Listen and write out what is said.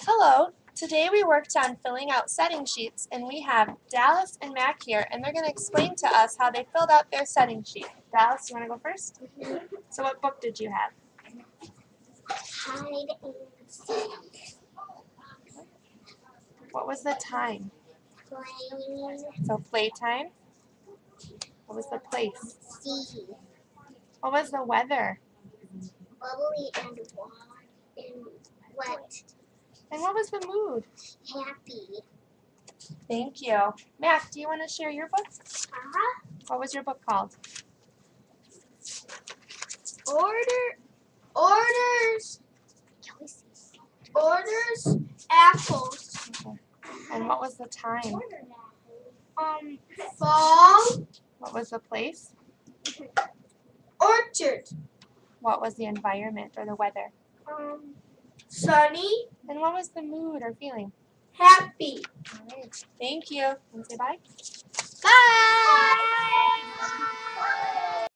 Hello, today we worked on filling out setting sheets and we have Dallas and Mack here and they're going to explain to us how they filled out their setting sheet. Dallas, you want to go first? So what book did you have? Hide and seek. What was the time? Playing. So playtime. What was the place? Sea. What was the weather? Bubbly and warm and wet. And what was the mood? Happy. Thank you. Mack, do you want to share your book? What was your book called? Orders apples. Okay. And what was the time? Fall. What was the place? Orchard. What was the environment or the weather? Sunny. And what was the mood or feeling? Happy. All right. Thank you. Want to say bye? Bye.